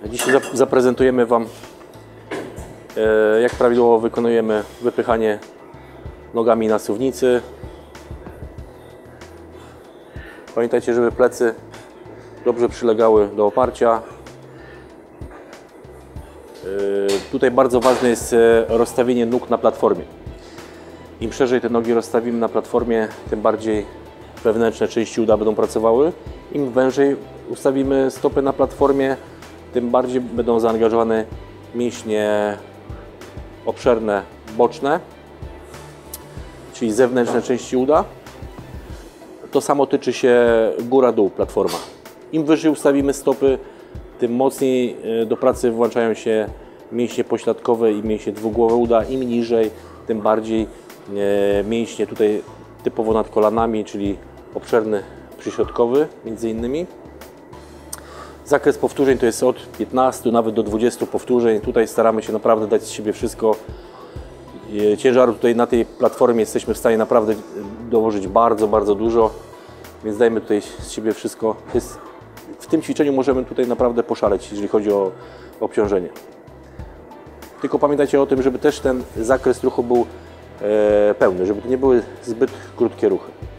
Dzisiaj zaprezentujemy Wam, jak prawidłowo wykonujemy wypychanie nogami na suwnicy. Pamiętajcie, żeby plecy dobrze przylegały do oparcia. Tutaj bardzo ważne jest rozstawienie nóg na platformie. Im szerzej te nogi rozstawimy na platformie, tym bardziej wewnętrzne części uda będą pracowały. Im wężej ustawimy stopy na platformie, tym bardziej będą zaangażowane mięśnie obszerne boczne, czyli zewnętrzne części uda. To samo tyczy się góra-dół platforma. Im wyżej ustawimy stopy, tym mocniej do pracy włączają się mięśnie pośladkowe i mięśnie dwugłowe uda. Im niżej, tym bardziej mięśnie tutaj typowo nad kolanami, czyli obszerny przyśrodkowy między innymi. Zakres powtórzeń to jest od 15 nawet do 20 powtórzeń. Tutaj staramy się naprawdę dać z siebie wszystko. Ciężaru tutaj na tej platformie jesteśmy w stanie naprawdę dołożyć bardzo dużo, więc dajmy tutaj z siebie wszystko. W tym ćwiczeniu możemy tutaj naprawdę poszaleć, jeżeli chodzi o obciążenie. Tylko pamiętajcie o tym, żeby też ten zakres ruchu był pełny, żeby to nie były zbyt krótkie ruchy.